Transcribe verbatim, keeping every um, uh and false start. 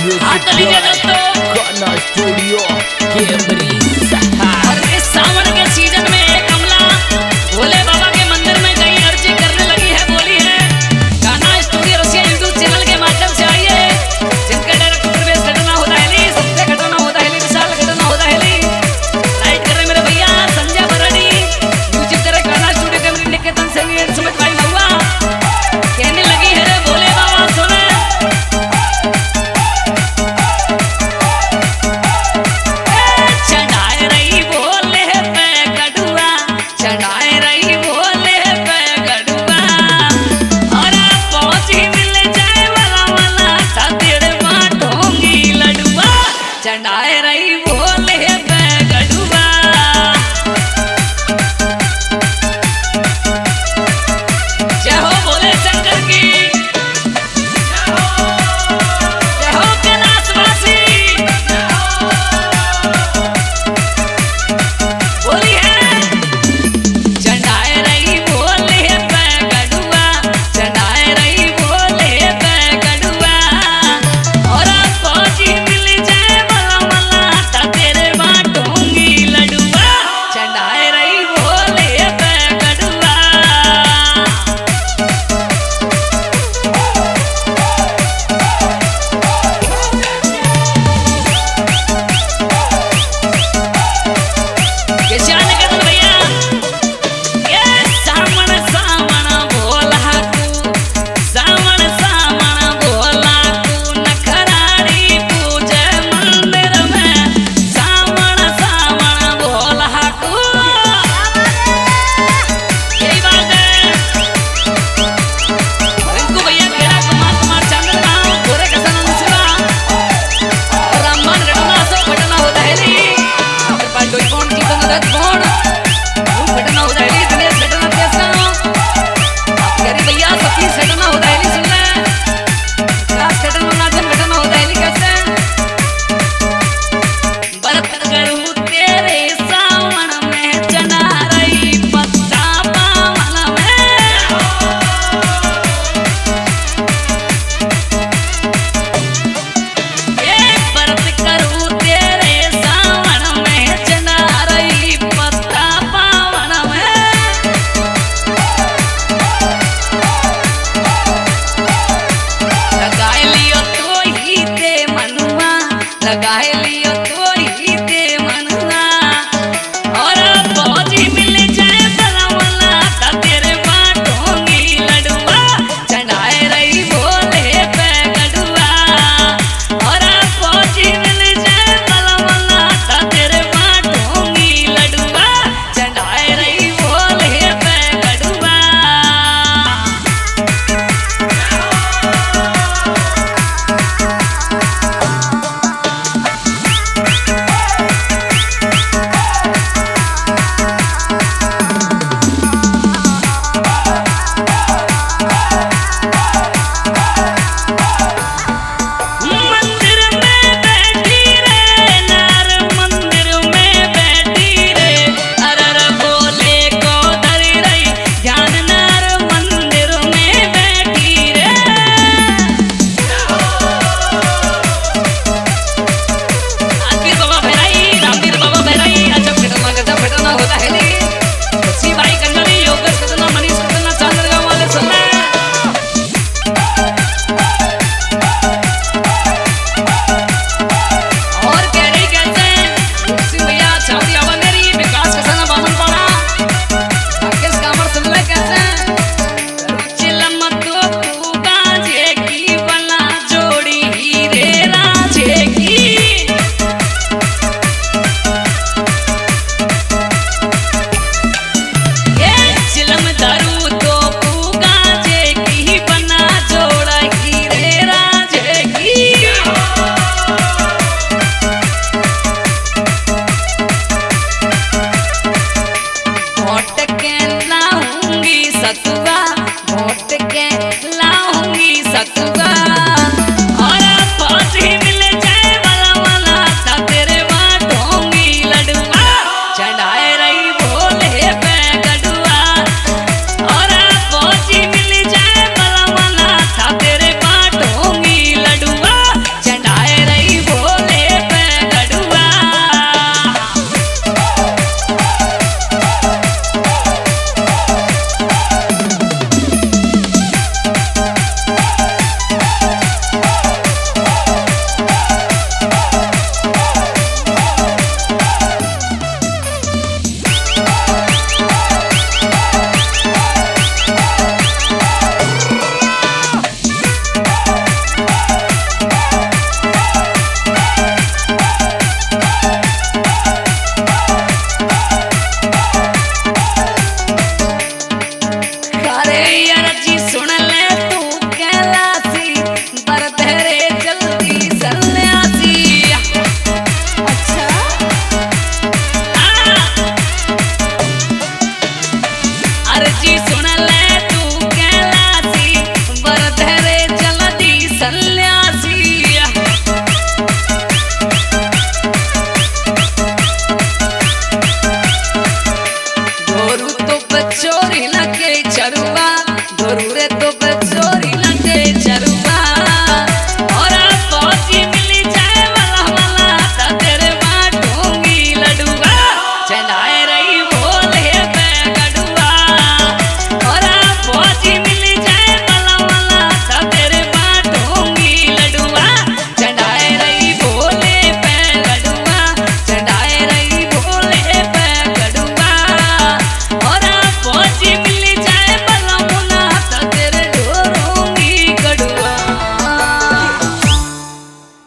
खाना studio Camry. और इस सावन के सीजन में कमला भोले बाबा के मंदिर में गई अर्जी करने लगी है, बोली है खाना स्टूडियो रसिया यूट्यूब चैनल के माध्यम से आई है, जिनका डायरेक्टर प्रवेश घटना होता है, सत्य घटना होता है, विशाल घटना होता है, राइट कर रहे मेरे भैया संजय बराड़ी, म्यूजिक करे खाना स्टूडियो कैमरी निकेतन से समझ भाई हुआ कहने लगी है रे भोले बाबा सुने चढ़ाए रही बोले गड़ुआ। जय हो बोले शंकर की, जय हो कैलाशवासी, बोली है चढ़ाए रही बोले गड़ुआ, चढ़ाए रही बोले गड़ुआ। और फौजी मिल जाए तेरे बाटूंगी लडुआ, चढ़ाए रही बोले गड़ुआ। ये शान कर भैया, ये सामन सामन बोला तू, सामन सामन बोला तू, नखराड़ी पूजे मंदिर में सामन सामन बोला तू। यही बात है रिंकू भैया खेड़ा कुमार कुमार चंद्र राम गोरे कसन शिवा रामन घटना सो घटना होता है ली पर कोई कौन की तो नदत कौन वो घटना होता है ली दिनेश घटना कैसा आप कह रही भैया सतीश घटना होता है ली सुन ले क्लास घटना नाचन घटना होता है ली कैसे बरत करूं तेरे सावन में चढ़ा रही पत्ता पावन में। ये बरत करूं तेरे सावन में चढ़ा रही पत्ता पावन में। लगाए लियो तो ही ते मनुआ, लगाए